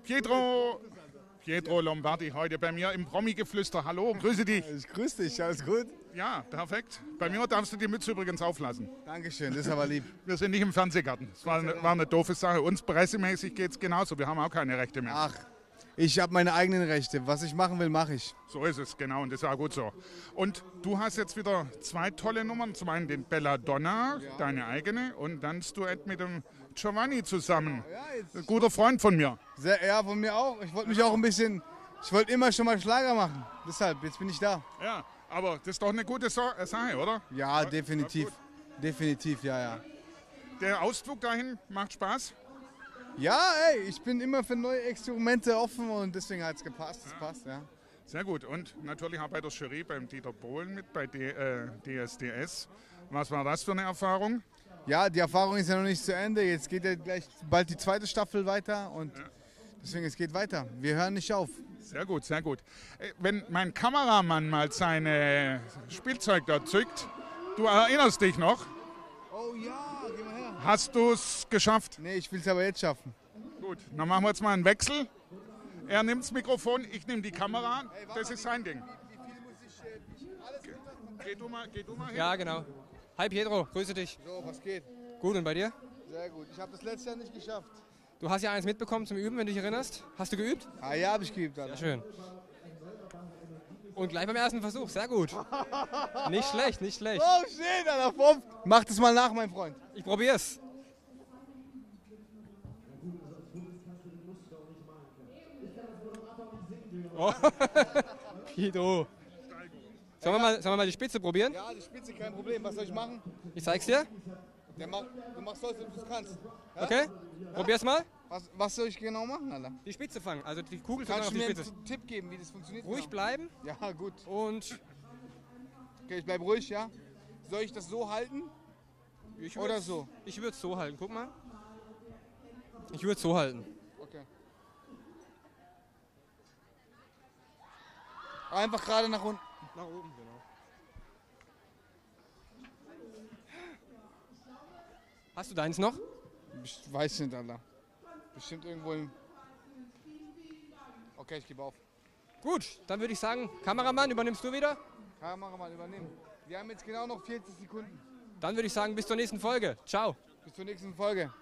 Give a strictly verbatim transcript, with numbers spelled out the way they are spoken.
Pietro, Pietro Lombardi heute bei mir im Promi-Geflüster. Hallo, grüße dich. Ich grüße dich, alles gut? Ja, perfekt. Bei mir darfst du die Mütze übrigens auflassen. Dankeschön, das ist aber lieb. Wir sind nicht im Fernsehgarten. Das war eine, war eine doofe Sache. Uns pressemäßig geht es genauso. Wir haben auch keine Rechte mehr. Ach, ich habe meine eigenen Rechte. Was ich machen will, mache ich. So ist es, genau. Und das ist auch gut so. Und du hast jetzt wieder zwei tolle Nummern. Zum einen den Belladonna, ja. Deine eigene. Und dann das Duett mit dem Giovanni zusammen. Ja, ein guter Freund von mir. Sehr, ja, von mir auch. Ich wollte mich auch ein bisschen... Ich wollte immer schon mal Schlager machen. Deshalb, jetzt bin ich da. Ja, aber das ist doch eine gute so Sache, oder? Ja, definitiv. Definitiv, ja, ja. Der Ausflug dahin macht Spaß? Ja, ey, ich bin immer für neue Experimente offen und deswegen hat es gepasst. Das ja. passt, ja. Sehr gut. Und natürlich auch bei der Jury, beim Dieter Bohlen mit, bei D, äh, D S D S. Was war das für eine Erfahrung? Ja, die Erfahrung ist ja noch nicht zu Ende. Jetzt geht ja gleich bald die zweite Staffel weiter und ja. deswegen, es geht weiter. Wir hören nicht auf. Sehr gut, sehr gut. Wenn mein Kameramann mal sein Spielzeug da zückt, du erinnerst dich noch? Oh ja, geh mal her. Hast du es geschafft? Nee, ich will es aber jetzt schaffen. Gut, dann machen wir jetzt mal einen Wechsel. Er nimmt das Mikrofon, ich nehme die Kamera. Hey, das ist sein Ding. Wie, wie viel muss ich, äh, alles Ge geh, du mal, geh du mal hin. Ja, genau. Hi Pietro, grüße dich. So, was geht? Gut, und bei dir? Sehr gut. Ich habe das letztes Jahr nicht geschafft. Du hast ja eins mitbekommen zum Üben, wenn du dich erinnerst. Hast du geübt? Ah ja, habe ich geübt. Alter. Sehr schön. Und gleich beim ersten Versuch, sehr gut. Nicht schlecht, nicht schlecht. Oh shit, Alter, Pop. Mach das mal nach, mein Freund. Ich probier's. Oh. Pietro. Sollen wir, mal, sollen wir mal die Spitze probieren? Ja, die Spitze, kein Problem. Was soll ich machen? Ich zeig's dir. Der mach, du machst so, als ob du es kannst. Ja? Okay, ja? Probier's mal. Was, was soll ich genau machen, Alter? Die Spitze fangen, also die Kugel fangen auf die Spitze. Kannst du mir einen Tipp geben, wie das funktioniert? Ruhig genau? bleiben. Ja, gut. Und... Okay, ich bleib ruhig, ja? Soll ich das so halten? Ich Oder so? Ich würde es so halten, guck mal. Ich würde es so halten. Okay. Einfach gerade nach unten. Nach oben, genau. Hast du deins noch? Ich weiß nicht, Alter. Bestimmt irgendwo im... Okay, ich gebe auf. Gut, dann würde ich sagen, Kameramann, übernimmst du wieder? Kameramann, übernehmen. Wir haben jetzt genau noch vierzig Sekunden. Dann würde ich sagen, bis zur nächsten Folge. Ciao. Bis zur nächsten Folge.